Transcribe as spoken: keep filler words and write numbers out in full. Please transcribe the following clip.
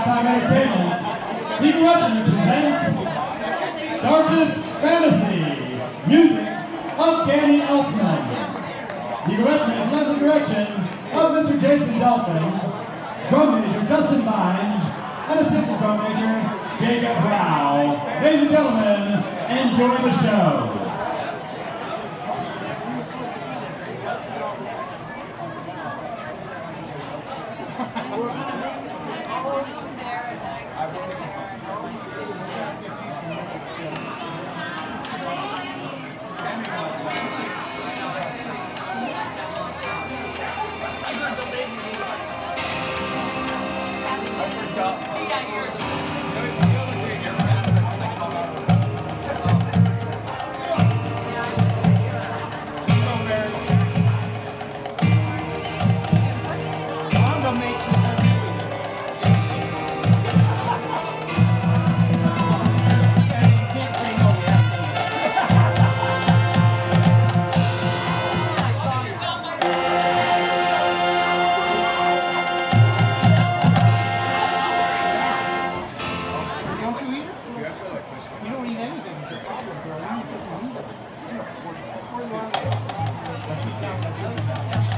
Halftime Entertainment, Eagle Regiment presents Darkest Fantasy, music of Danny Elfman. Eagle Regiment is under the direction of Mister Jason Dolphin, drum major Justin Mines, and assistant drum major Jacob Rao. Ladies and gentlemen, enjoy the show. You don't need anything. You don't need